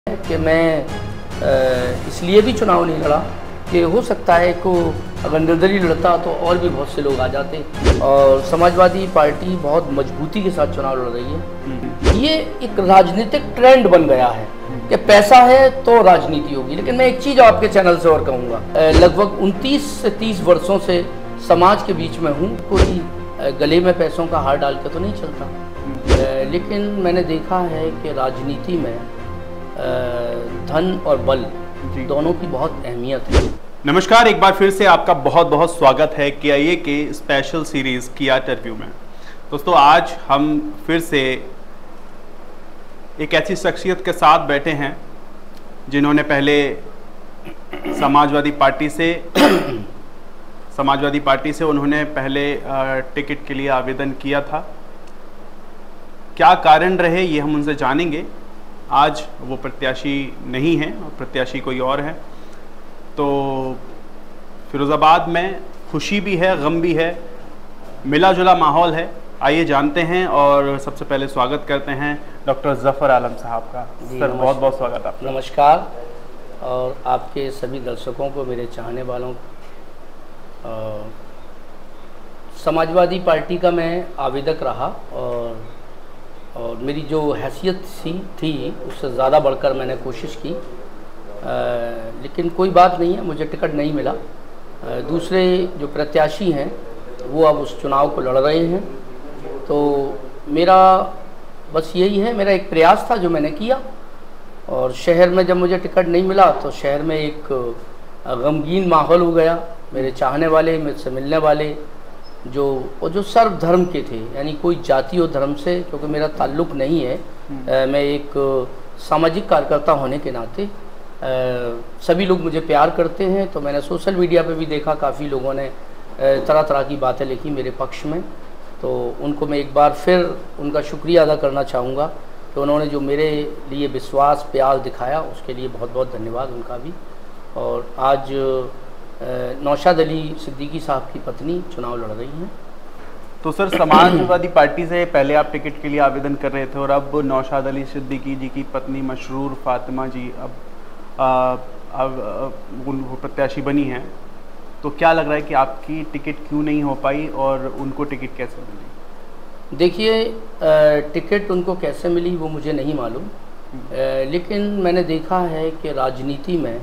कि मैं इसलिए भी चुनाव नहीं लड़ा कि हो सकता है को अगर निर्दलीय लड़ता तो और भी बहुत से लोग आ जाते। और समाजवादी पार्टी बहुत मजबूती के साथ चुनाव लड़ रही है। ये एक राजनीतिक ट्रेंड बन गया है कि पैसा है तो राजनीति होगी। लेकिन मैं एक चीज़ आपके चैनल से और कहूँगा, लगभग 29 से 30 वर्षों से समाज के बीच में हूँ। कोई गले में पैसों का हार डाल के तो नहीं चलता, लेकिन मैंने देखा है कि राजनीति में धन और बल दोनों की बहुत अहमियत है। नमस्कार, एक बार फिर से आपका बहुत बहुत स्वागत है KIA के स्पेशल सीरीज किया इंटरव्यू में। दोस्तों, आज हम फिर से एक ऐसी शख्सियत के साथ बैठे हैं जिन्होंने पहले समाजवादी पार्टी से उन्होंने पहले टिकट के लिए आवेदन किया था। क्या कारण रहे ये हम उनसे जानेंगे। आज वो प्रत्याशी नहीं है और प्रत्याशी कोई और है। तो फिरोज़ाबाद में खुशी भी है, गम भी है, मिला जुला माहौल है। आइए जानते हैं और सबसे पहले स्वागत करते हैं डॉक्टर ज़फ़र आलम साहब का। सर, बहुत बहुत स्वागत आपका। नमस्कार, और आपके सभी दर्शकों को, मेरे चाहने वालों को। समाजवादी पार्टी का मैं आवेदक रहा और मेरी जो हैसियत थी उससे ज़्यादा बढ़कर मैंने कोशिश की, लेकिन कोई बात नहीं है, मुझे टिकट नहीं मिला। दूसरे जो प्रत्याशी हैं वो अब उस चुनाव को लड़ रहे हैं। तो मेरा बस यही है, मेरा एक प्रयास था जो मैंने किया। और शहर में जब मुझे टिकट नहीं मिला तो शहर में एक गमगीन माहौल हो गया। मेरे चाहने वाले, मुझसे मिलने वाले जो सर्वधर्म के थे, यानी कोई जाति और धर्म से, क्योंकि मेरा ताल्लुक़ नहीं है, मैं एक सामाजिक कार्यकर्ता होने के नाते सभी लोग मुझे प्यार करते हैं। तो मैंने सोशल मीडिया पे भी देखा, काफ़ी लोगों ने तरह तरह की बातें लिखी मेरे पक्ष में। तो उनको मैं एक बार फिर उनका शुक्रिया अदा करना चाहूँगा कि उन्होंने जो मेरे लिए विश्वास, प्यार दिखाया, उसके लिए बहुत बहुत धन्यवाद उनका भी। और आज नौशाद अली सिद्दीकी साहब की पत्नी चुनाव लड़ रही हैं। तो सर, समाजवादी पार्टी से पहले आप टिकट के लिए आवेदन कर रहे थे और अब नौशाद अली सिद्दीकी जी की पत्नी मशरूर फातिमा जी अब वो प्रत्याशी बनी हैं। तो क्या लग रहा है कि आपकी टिकट क्यों नहीं हो पाई और उनको टिकट कैसे मिली? देखिए, टिकट उनको कैसे मिली वो मुझे नहीं मालूम, लेकिन मैंने देखा है कि राजनीति में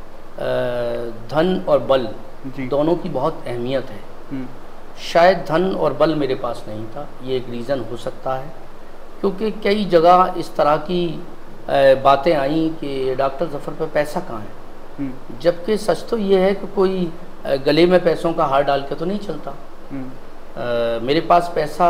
धन और बल दोनों की बहुत अहमियत है। शायद धन और बल मेरे पास नहीं था, ये एक रीज़न हो सकता है। क्योंकि कई जगह इस तरह की बातें आई कि डॉक्टर ज़फ़र पे पैसा कहाँ है, जबकि सच तो ये है कि कोई गले में पैसों का हार डाल के तो नहीं चलता। मेरे पास पैसा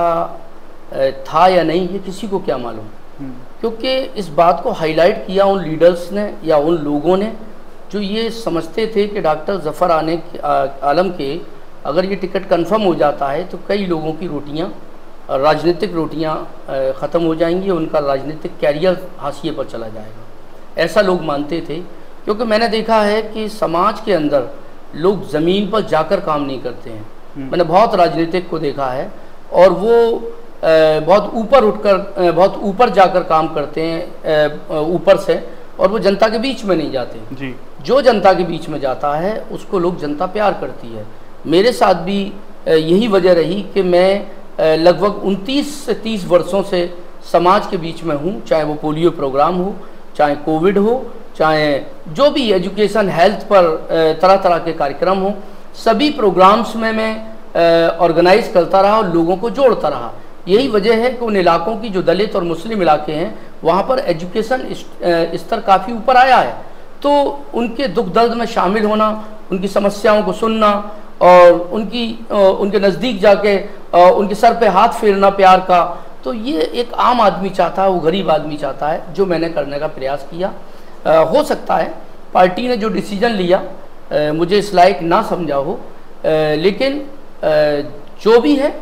था या नहीं ये किसी को क्या मालूम, क्योंकि इस बात को हाईलाइट किया उन लीडर्स ने या उन लोगों ने जो ये समझते थे कि डॉक्टर ज़फ़र आलम के अगर ये टिकट कंफर्म हो जाता है तो कई लोगों की रोटियां, राजनीतिक रोटियां ख़त्म हो जाएंगी, उनका राजनीतिक कैरियर हाशिए पर चला जाएगा, ऐसा लोग मानते थे। क्योंकि मैंने देखा है कि समाज के अंदर लोग ज़मीन पर जाकर काम नहीं करते हैं। मैंने बहुत राजनीतिक को देखा है और वो बहुत ऊपर उठकर, बहुत ऊपर जाकर काम करते हैं ऊपर से, और वो जनता के बीच में नहीं जाते जी। जो जनता के बीच में जाता है उसको लोग, जनता प्यार करती है। मेरे साथ भी यही वजह रही कि मैं लगभग 29 से 30 वर्षों से समाज के बीच में हूँ। चाहे वो पोलियो प्रोग्राम हो, चाहे कोविड हो, चाहे जो भी एजुकेशन, हेल्थ पर तरह तरह के कार्यक्रम हो, सभी प्रोग्राम्स में मैं ऑर्गेनाइज करता रहा और लोगों को जोड़ता रहा। यही वजह है कि उन इलाकों की जो दलित और मुस्लिम इलाके हैं वहाँ पर एजुकेशन स्तर काफ़ी ऊपर आया है। तो उनके दुख दर्द में शामिल होना, उनकी समस्याओं को सुनना और उनके नज़दीक जाके उनके सर पे हाथ फेरना प्यार का, तो ये एक आम आदमी चाहता है, वो गरीब आदमी चाहता है, जो मैंने करने का प्रयास किया। हो सकता है पार्टी ने जो डिसीजन लिया मुझे इस लायक ना समझा हो, लेकिन जो भी है,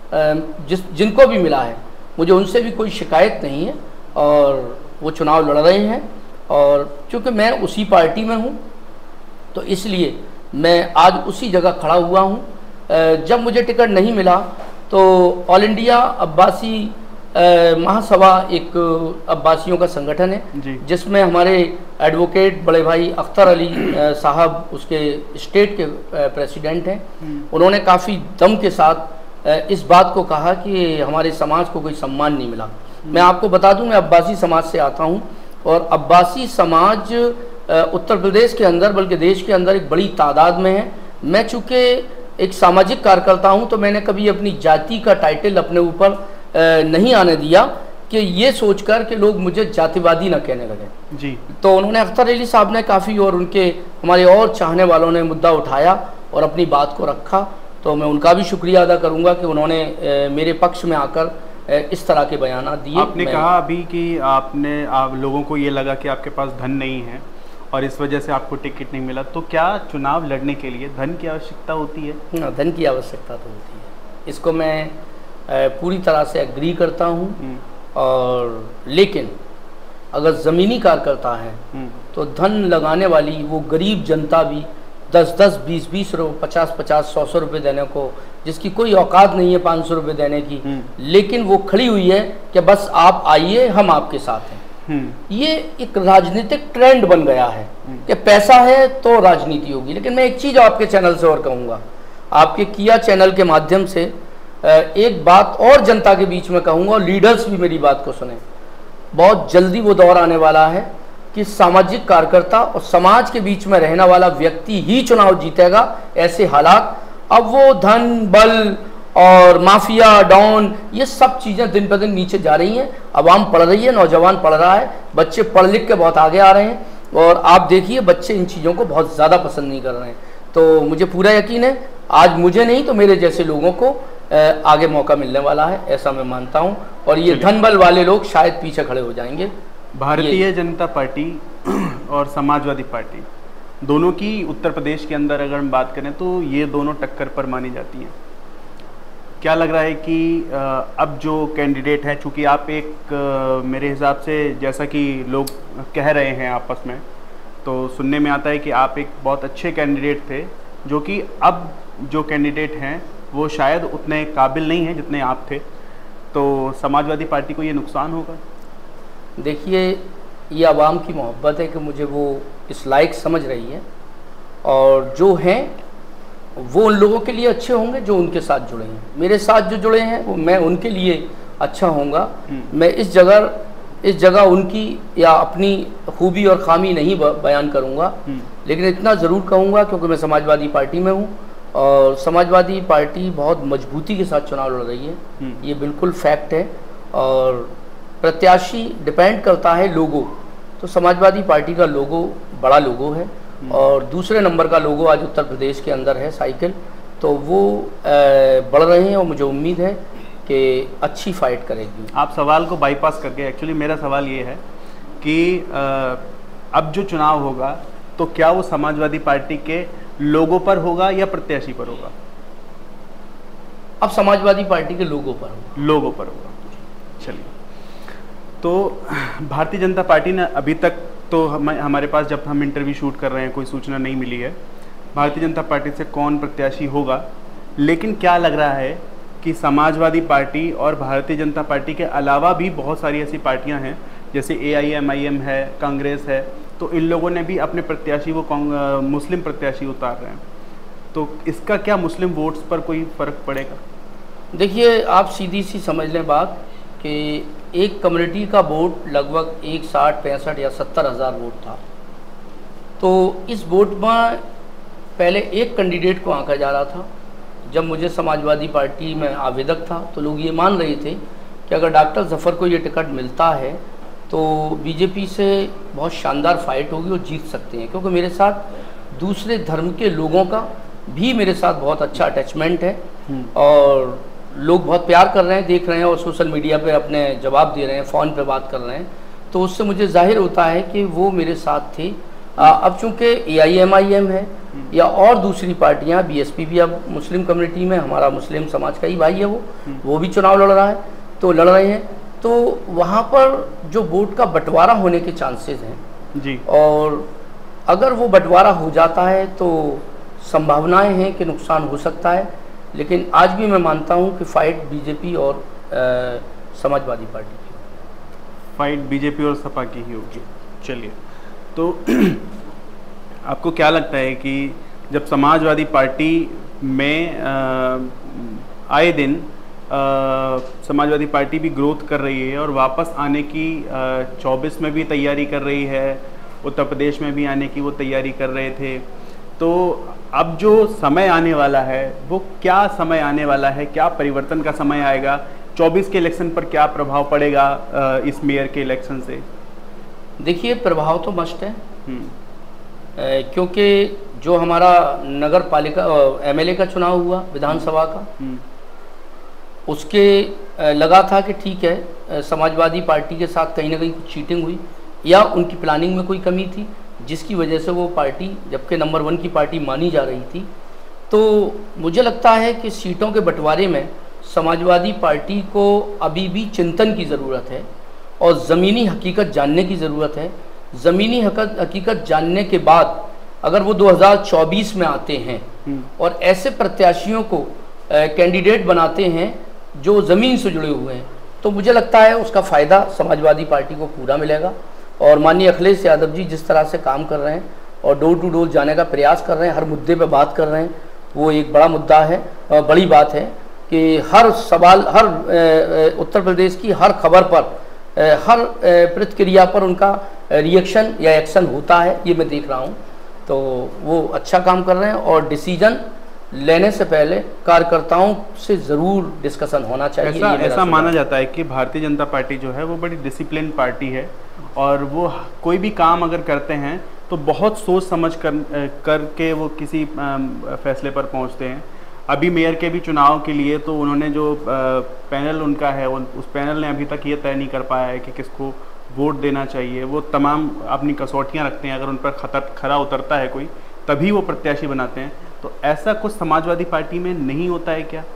जिनको भी मिला है, मुझे उनसे भी कोई शिकायत नहीं है और वो चुनाव लड़ रहे हैं। और चूँकि मैं उसी पार्टी में हूँ तो इसलिए मैं आज उसी जगह खड़ा हुआ हूँ। जब मुझे टिकट नहीं मिला तो ऑल इंडिया अब्बासी महासभा एक अब्बासियों का संगठन है जिसमें हमारे एडवोकेट बड़े भाई अख्तर अली साहब उसके स्टेट के प्रेसिडेंट हैं। उन्होंने काफ़ी दम के साथ इस बात को कहा कि हमारे समाज को कोई सम्मान नहीं मिला। मैं आपको बता दूं, मैं अब्बासी समाज से आता हूं और अब्बासी समाज उत्तर प्रदेश के अंदर बल्कि देश के अंदर एक बड़ी तादाद में है। मैं चूँकि एक सामाजिक कार्यकर्ता हूं तो मैंने कभी अपनी जाति का टाइटल अपने ऊपर नहीं आने दिया कि ये सोचकर कि लोग मुझे जातिवादी ना कहने लगे जी। तो उन्होंने अख्तर अली साहब ने काफ़ी और उनके हमारे और चाहने वालों ने मुद्दा उठाया और अपनी बात को रखा। तो मैं उनका भी शुक्रिया अदा करूंगा कि उन्होंने मेरे पक्ष में आकर इस तरह के बयान दिए। आपने कहा अभी कि आप लोगों को ये लगा कि आपके पास धन नहीं है और इस वजह से आपको टिकट नहीं मिला, तो क्या चुनाव लड़ने के लिए धन की आवश्यकता होती है? धन की आवश्यकता तो होती है, इसको मैं पूरी तरह से एग्री करता हूँ। और लेकिन अगर ज़मीनी कार्यकर्ता है तो धन लगाने वाली वो गरीब जनता भी 10-10, 20-20 रुपये, 50-50, 100-100 रुपये देने को, जिसकी कोई औकात नहीं है 500 रुपये देने की, लेकिन वो खड़ी हुई है कि बस आप आइए, हम आपके साथ हैं। ये एक राजनीतिक ट्रेंड बन गया है कि पैसा है तो राजनीति होगी। लेकिन मैं एक चीज़ आपके चैनल से और कहूँगा, आपके किया चैनल के माध्यम से एक बात और जनता के बीच में कहूँगा और लीडर्स भी मेरी बात को सुने। बहुत जल्दी वो दौर आने वाला है कि सामाजिक कार्यकर्ता और समाज के बीच में रहने वाला व्यक्ति ही चुनाव जीतेगा। ऐसे हालात, अब वो धन बल और माफिया डॉन ये सब चीज़ें दिन पर दिन नीचे जा रही हैं। आवाम पढ़ रही है, नौजवान पढ़ रहा है, बच्चे पढ़ लिख के बहुत आगे आ रहे हैं और आप देखिए बच्चे इन चीज़ों को बहुत ज़्यादा पसंद नहीं कर रहे हैं। तो मुझे पूरा यकीन है आज मुझे नहीं तो मेरे जैसे लोगों को आगे मौका मिलने वाला है, ऐसा मैं मानता हूं। और ये धन बल वाले लोग शायद पीछे खड़े हो जाएंगे। भारतीय जनता पार्टी और समाजवादी पार्टी दोनों की उत्तर प्रदेश के अंदर अगर हम बात करें तो ये दोनों टक्कर पर मानी जाती हैं। क्या लग रहा है कि अब जो कैंडिडेट है, चूँकि आप एक मेरे हिसाब से जैसा कि लोग कह रहे हैं आपस में, तो सुनने में आता है कि आप एक बहुत अच्छे कैंडिडेट थे, जो कि अब जो कैंडिडेट हैं वो शायद उतने काबिल नहीं हैं जितने आप थे। तो समाजवादी पार्टी को ये नुकसान होगा? देखिए, ये आवाम की मोहब्बत है कि मुझे वो इस लायक समझ रही है और जो हैं वो उन लोगों के लिए अच्छे होंगे जो उनके साथ जुड़े हैं। मेरे साथ जो जुड़े हैं वो मैं उनके लिए अच्छा होऊंगा। मैं इस जगह उनकी या अपनी खूबी और खामी नहीं बयान करूंगा, लेकिन इतना ज़रूर कहूँगा क्योंकि मैं समाजवादी पार्टी में हूँ और समाजवादी पार्टी बहुत मजबूती के साथ चुनाव लड़ रही है, ये बिल्कुल फैक्ट है। और प्रत्याशी डिपेंड करता है लोगो, तो समाजवादी पार्टी का लोगो बड़ा लोगो है और दूसरे नंबर का लोगो आज उत्तर प्रदेश के अंदर है साइकिल। तो वो बढ़ रहे हैं और मुझे उम्मीद है कि अच्छी फाइट करेगी। आप सवाल को बाईपास करके, एक्चुअली मेरा सवाल ये है कि अब जो चुनाव होगा तो क्या वो समाजवादी पार्टी के लोगों पर होगा या प्रत्याशी पर होगा? अब समाजवादी पार्टी के लोगों पर होगा। चलिए, तो भारतीय जनता पार्टी ने अभी तक तो हमारे पास जब हम इंटरव्यू शूट कर रहे हैं कोई सूचना नहीं मिली है भारतीय जनता पार्टी से कौन प्रत्याशी होगा। लेकिन क्या लग रहा है कि समाजवादी पार्टी और भारतीय जनता पार्टी के अलावा भी बहुत सारी ऐसी पार्टियां हैं जैसे AIM है, कांग्रेस है, तो इन लोगों ने भी अपने प्रत्याशी वो मुस्लिम प्रत्याशी उतार रहे हैं। तो इसका क्या मुस्लिम वोट्स पर कोई फ़र्क पड़ेगा? देखिए, आप सीधी सी समझ लें बात कि एक कम्युनिटी का वोट लगभग 60, 65 या 70 हज़ार वोट था। तो इस वोट में पहले एक कैंडिडेट को आंका जा रहा था। जब मुझे समाजवादी पार्टी में आवेदक था तो लोग ये मान रहे थे कि अगर डॉक्टर ज़फ़र को ये टिकट मिलता है तो बीजेपी से बहुत शानदार फाइट होगी और जीत सकते हैं, क्योंकि मेरे साथ दूसरे धर्म के लोगों का भी मेरे साथ बहुत अच्छा अटैचमेंट है और लोग बहुत प्यार कर रहे हैं, देख रहे हैं और सोशल मीडिया पे अपने जवाब दे रहे हैं, फ़ोन पे बात कर रहे हैं। तो उससे मुझे जाहिर होता है कि वो मेरे साथ थे। अब चूँकि AIM है या और दूसरी पार्टियां, BSP भी अब मुस्लिम कम्युनिटी में, हमारा मुस्लिम समाज का ही भाई है, वो भी चुनाव लड़ रहा है, तो लड़ रहे हैं। तो वहाँ पर जो वोट का बंटवारा होने के चांसेस हैं जी, और अगर वो बंटवारा हो जाता है तो संभावनाएं हैं कि नुकसान हो सकता है। लेकिन आज भी मैं मानता हूँ कि फाइट बीजेपी और समाजवादी पार्टी की। फाइट बीजेपी और सपा की ही होगी। चलिए, तो आपको क्या लगता है कि जब समाजवादी पार्टी में आए दिन समाजवादी पार्टी भी ग्रोथ कर रही है और वापस आने की 24 में भी तैयारी कर रही है, उत्तर प्रदेश में भी आने की वो तैयारी कर रहे थे, तो अब जो समय आने वाला है वो क्या समय आने वाला है, क्या परिवर्तन का समय आएगा, 24 के इलेक्शन पर क्या प्रभाव पड़ेगा इस मेयर के इलेक्शन से? देखिए, प्रभाव तो मस्ट है, क्योंकि जो हमारा नगर पालिका एमएलए का चुनाव हुआ विधानसभा का, उसके लगा था कि ठीक है समाजवादी पार्टी के साथ कहीं ना कहीं कुछ चीटिंग हुई या उनकी प्लानिंग में कोई कमी थी, जिसकी वजह से वो पार्टी जबकि नंबर 1 की पार्टी मानी जा रही थी। तो मुझे लगता है कि सीटों के बंटवारे में समाजवादी पार्टी को अभी भी चिंतन की ज़रूरत है और ज़मीनी हकीकत जानने की ज़रूरत है। ज़मीनी हकीकत जानने के बाद अगर वो 2024 में आते हैं और ऐसे प्रत्याशियों को कैंडिडेट बनाते हैं जो ज़मीन से जुड़े हुए हैं, तो मुझे लगता है उसका फ़ायदा समाजवादी पार्टी को पूरा मिलेगा। और माननीय अखिलेश यादव जी जिस तरह से काम कर रहे हैं और डोर टू डोर जाने का प्रयास कर रहे हैं, हर मुद्दे पे बात कर रहे हैं, वो एक बड़ा मुद्दा है, बड़ी बात है कि हर सवाल, हर उत्तर प्रदेश की हर खबर पर, हर प्रतिक्रिया पर उनका रिएक्शन या एक्शन होता है, ये मैं देख रहा हूँ। तो वो अच्छा काम कर रहे हैं और डिसीजन लेने से पहले कार्यकर्ताओं से ज़रूर डिस्कशन होना चाहिए। ऐसा माना जाता है कि भारतीय जनता पार्टी जो है वो बड़ी डिसिप्लिन पार्टी है और वो कोई भी काम अगर करते हैं तो बहुत सोच समझ करके वो किसी फैसले पर पहुंचते हैं। अभी मेयर के भी चुनाव के लिए तो उन्होंने जो पैनल उनका है उस पैनल ने अभी तक ये तय नहीं कर पाया है कि किसको वोट देना चाहिए। वो तमाम अपनी कसौटियाँ रखते हैं, अगर उन पर खरा उतरता है कोई तभी वो प्रत्याशी बनाते हैं। तो ऐसा कुछ समाजवादी पार्टी में नहीं होता है क्या?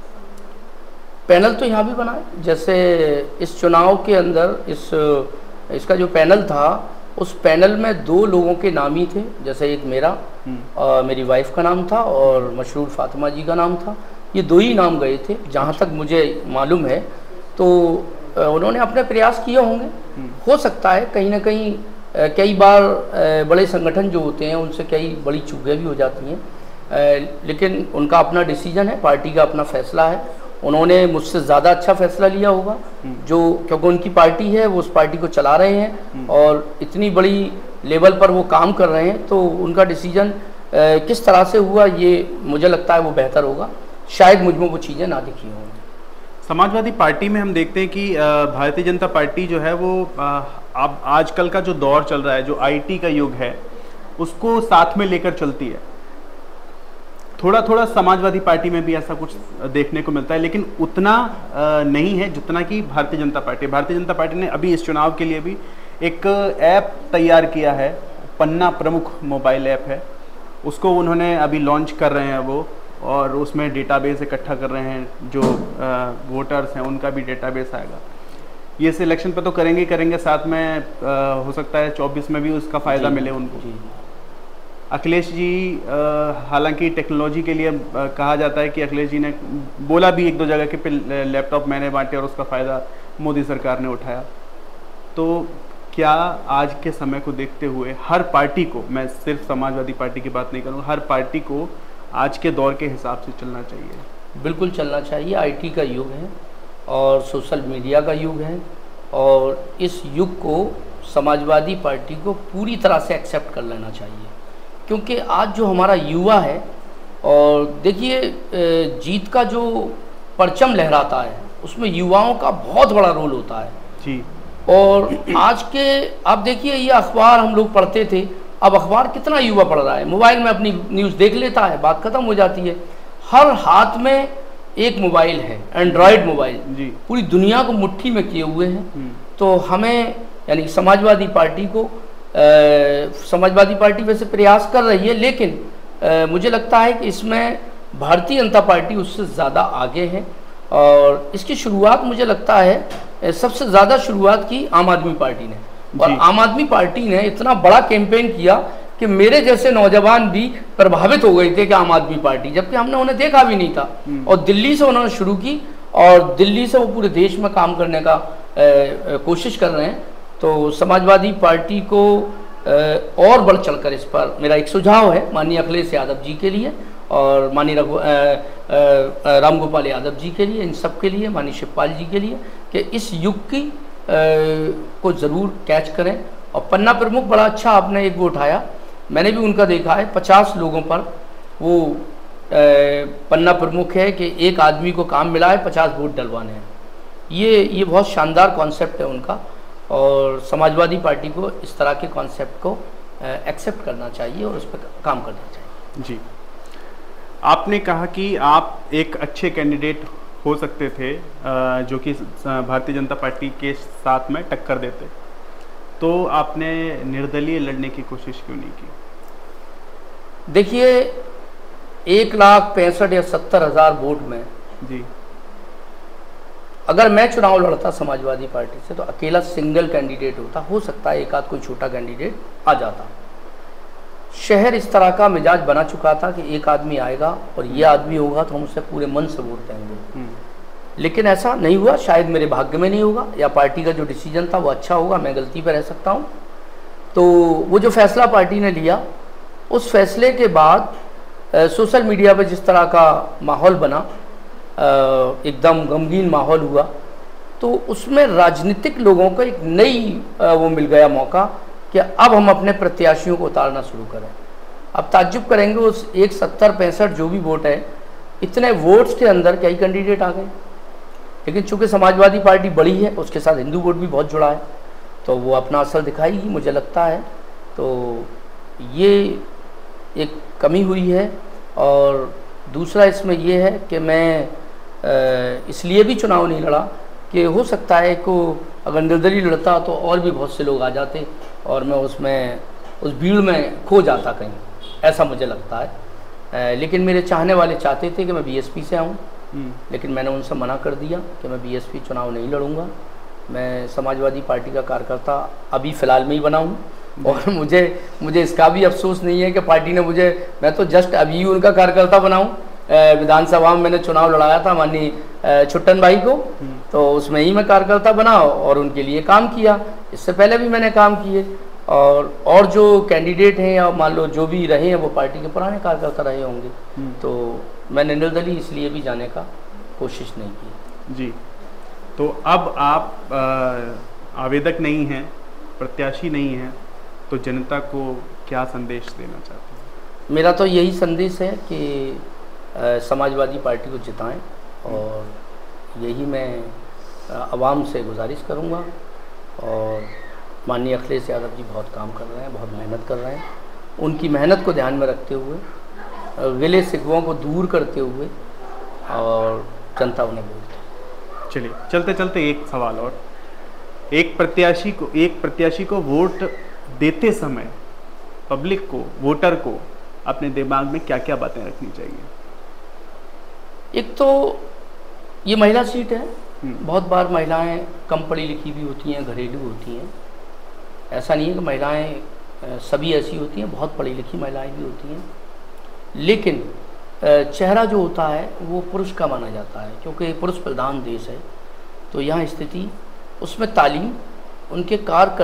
पैनल तो यहाँ भी बना है, जैसे इस चुनाव के अंदर इसका जो पैनल था उस पैनल में 2 लोगों के नाम ही थे, जैसे एक मेरा मेरी वाइफ का नाम था और मशरूर फातिमा जी का नाम था। ये 2 ही नाम गए थे जहाँ तक मुझे मालूम है। तो उन्होंने अपने प्रयास किए होंगे, हो सकता है कहीं ना कहीं कई बार बड़े संगठन जो होते हैं उनसे कई बड़ी चूकें भी हो जाती हैं, लेकिन उनका अपना डिसीजन है, पार्टी का अपना फैसला है। उन्होंने मुझसे ज़्यादा अच्छा फैसला लिया होगा जो, क्योंकि उनकी पार्टी है, वो उस पार्टी को चला रहे हैं और इतनी बड़ी लेवल पर वो काम कर रहे हैं, तो उनका डिसीजन किस तरह से हुआ ये मुझे लगता है वो बेहतर होगा। शायद मुझ में वो चीज़ें ना दिखी हों। समाजवादी पार्टी में हम देखते हैं कि भारतीय जनता पार्टी जो है वो अब आजकल का जो दौर चल रहा है, जो आईटी का युग है, उसको साथ में लेकर चलती है। थोड़ा थोड़ा समाजवादी पार्टी में भी ऐसा कुछ देखने को मिलता है, लेकिन उतना नहीं है जितना कि भारतीय जनता पार्टी ने अभी इस चुनाव के लिए भी एक ऐप तैयार किया है, पन्ना प्रमुख मोबाइल ऐप है, उसको उन्होंने अभी लॉन्च कर रहे हैं वो, और उसमें डेटाबेस इकट्ठा कर रहे हैं, जो वोटर्स हैं उनका भी डेटाबेस आएगा। ये सिलेक्शन पे तो करेंगे, साथ में हो सकता है 24 में भी उसका फ़ायदा मिले उनको। अखिलेश जी हालांकि टेक्नोलॉजी के लिए कहा जाता है कि अखिलेश जी ने बोला भी 1-2 जगह के पे लैपटॉप मैंने बांटे और उसका फ़ायदा मोदी सरकार ने उठाया। तो क्या आज के समय को देखते हुए हर पार्टी को, मैं सिर्फ समाजवादी पार्टी की बात नहीं करूँगा, हर पार्टी को आज के दौर के हिसाब से चलना चाहिए? बिल्कुल चलना चाहिए। आईटी का युग है और सोशल मीडिया का युग है, और इस युग को समाजवादी पार्टी को पूरी तरह से एक्सेप्ट कर लेना चाहिए, क्योंकि आज जो हमारा युवा है, और देखिए जीत का जो परचम लहराता है उसमें युवाओं का बहुत बड़ा रोल होता है जी। और आज के आप देखिए, ये अखबार हम लोग पढ़ते थे, अब अखबार कितना युवा पढ़ रहा है, मोबाइल में अपनी न्यूज़ देख लेता है, बात खत्म हो जाती है। हर हाथ में एक मोबाइल है, एंड्रॉयड मोबाइल जी, पूरी दुनिया को मुट्ठी में किए हुए हैं। तो हमें यानी समाजवादी पार्टी को समाजवादी पार्टी वैसे प्रयास कर रही है, लेकिन मुझे लगता है कि इसमें भारतीय जनता पार्टी उससे ज़्यादा आगे है। और इसकी शुरुआत मुझे लगता है सबसे ज़्यादा शुरुआत की आम आदमी पार्टी ने, और आम आदमी पार्टी ने इतना बड़ा कैंपेन किया कि मेरे जैसे नौजवान भी प्रभावित हो गए थे कि आम आदमी पार्टी, जबकि हमने उन्हें देखा भी नहीं था, और दिल्ली से उन्होंने शुरू की और दिल्ली से वो पूरे देश में काम करने का कोशिश कर रहे हैं। तो समाजवादी पार्टी को और बढ़ चढ़कर इस पर मेरा एक सुझाव है माननीय अखिलेश यादव जी के लिए और माननीय रामगोपाल यादव जी के लिए, इन सब के लिए, माननीय शिवपाल जी के लिए, कि इस युग की को ज़रूर कैच करें। और पन्ना प्रमुख बड़ा अच्छा आपने एक वो उठाया, मैंने भी उनका देखा है, 50 लोगों पर वो पन्ना प्रमुख है कि एक आदमी को काम मिला है 50 वोट डलवाने हैं। ये बहुत शानदार कॉन्सेप्ट है उनका और समाजवादी पार्टी को इस तरह के कॉन्सेप्ट को एक्सेप्ट करना चाहिए और उस पर काम करना चाहिए। जी, आपने कहा कि आप एक अच्छे कैंडिडेट हो सकते थे जो कि भारतीय जनता पार्टी के साथ में टक्कर देते, तो आपने निर्दलीय लड़ने की कोशिश क्यों नहीं की? देखिए 1,65,000 या 70,000 वोट में जी, अगर मैं चुनाव लड़ता समाजवादी पार्टी से तो अकेला सिंगल कैंडिडेट होता, हो सकता है एक आध कोई छोटा कैंडिडेट आ जाता। शहर इस तरह का मिजाज बना चुका था कि एक आदमी आएगा और ये आदमी होगा तो हम उसे पूरे मन से वोट देंगे, लेकिन ऐसा नहीं हुआ। शायद मेरे भाग्य में नहीं होगा या पार्टी का जो डिसीजन था वो अच्छा होगा, मैं गलती पर रह सकता हूँ। तो वो जो फैसला पार्टी ने लिया, उस फैसले के बाद सोशल मीडिया पर जिस तरह का माहौल बना, एकदम गमगीन माहौल हुआ, तो उसमें राजनीतिक लोगों को एक नई वो मिल गया मौका कि अब हम अपने प्रत्याशियों को उतारना शुरू करें। अब ताज्जुब करेंगे उस 1,70-65 जो भी वोट है, इतने वोट्स के अंदर कई कैंडिडेट आ गए, लेकिन चूंकि समाजवादी पार्टी बड़ी है, उसके साथ हिंदू वोट भी बहुत जुड़ा है, तो वो अपना असर दिखाएगी मुझे लगता है। तो ये एक कमी हुई है। और दूसरा इसमें ये है कि मैं इसलिए भी चुनाव नहीं लड़ा कि हो सकता है को अगर निर्दलीय लड़ता तो और भी बहुत से लोग आ जाते और मैं उसमें उस भीड़ में खो जाता कहीं, ऐसा मुझे लगता है। लेकिन मेरे चाहने वाले चाहते थे कि मैं बीएसपी से आऊँ, लेकिन मैंने उनसे मना कर दिया कि मैं बीएसपी चुनाव नहीं लड़ूंगा। मैं समाजवादी पार्टी का कार्यकर्ता अभी फ़िलहाल में ही बना हूँ और मुझे इसका भी अफसोस नहीं है कि पार्टी ने मैं तो जस्ट अभी उनका कार्यकर्ता बनाऊँ। विधानसभा में मैंने चुनाव लड़ाया था माननीय छुट्टन भाई को, तो उसमें ही मैं कार्यकर्ता बना और उनके लिए काम किया। इससे पहले भी मैंने काम किए और जो कैंडिडेट हैं या मान लो जो भी रहे हैं वो पार्टी के पुराने कार्यकर्ता रहे होंगे, तो मैंने निर्दलीय इसलिए भी जाने का कोशिश नहीं की। जी, तो अब आप आवेदक नहीं हैं, प्रत्याशी नहीं हैं, तो जनता को क्या संदेश देना चाहते हैं? मेरा तो यही संदेश है कि समाजवादी पार्टी को जिताएं और यही मैं आवाम से गुजारिश करूंगा। और माननीय अखिलेश यादव जी बहुत काम कर रहे हैं, बहुत मेहनत कर रहे हैं। उनकी मेहनत को ध्यान में रखते हुए, गिले शिकवों को दूर करते हुए और जनता उन्हें बोलती है। चलिए, चलते चलते एक सवाल और, एक प्रत्याशी को वोट देते समय पब्लिक को, वोटर को अपने दिमाग में क्या क्या बातें रखनी चाहिए? एक तो ये महिला सीट है, बहुत बार महिलाएं कम पढ़ी लिखी भी होती हैं, घरेलू होती हैं। ऐसा नहीं है कि महिलाएं सभी ऐसी होती हैं, बहुत पढ़ी लिखी महिलाएं भी होती हैं, लेकिन चेहरा जो होता है वो पुरुष का माना जाता है क्योंकि पुरुष प्रधान देश है। तो यहाँ स्थिति उसमें तालीम, उनके कार्य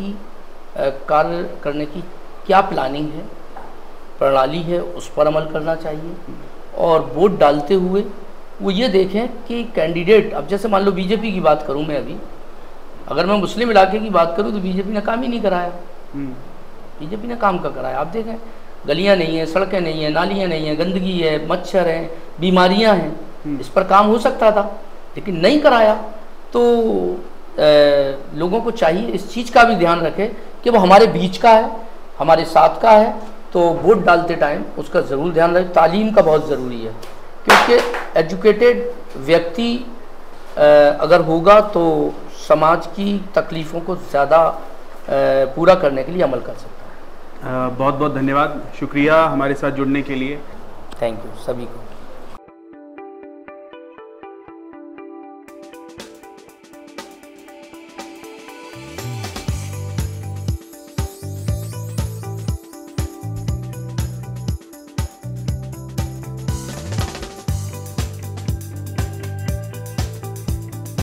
करने की क्या प्लानिंग है, प्रणाली है, उस पर अमल करना चाहिए। और वोट डालते हुए वो ये देखें कि कैंडिडेट, अब जैसे मान लो बीजेपी की बात करूं मैं, अभी अगर मैं मुस्लिम इलाके की बात करूं तो बीजेपी ने काम ही नहीं कराया। बीजेपी ने काम क्या कराया? आप देखें, गलियां नहीं है, सड़कें नहीं है, नालियां नहीं है, गंदगी है, मच्छर हैं, बीमारियां हैं, इस पर काम हो सकता था लेकिन नहीं कराया। तो लोगों को चाहिए इस चीज़ का भी ध्यान रखें कि वो हमारे बीच का है, हमारे साथ का है, तो वोट डालते टाइम उसका ज़रूर ध्यान रखें। तालीम का बहुत ज़रूरी है क्योंकि एजुकेटेड व्यक्ति अगर होगा तो समाज की तकलीफ़ों को ज़्यादा पूरा करने के लिए अमल कर सकता है। बहुत बहुत धन्यवाद, शुक्रिया हमारे साथ जुड़ने के लिए। थैंक यू सभी को।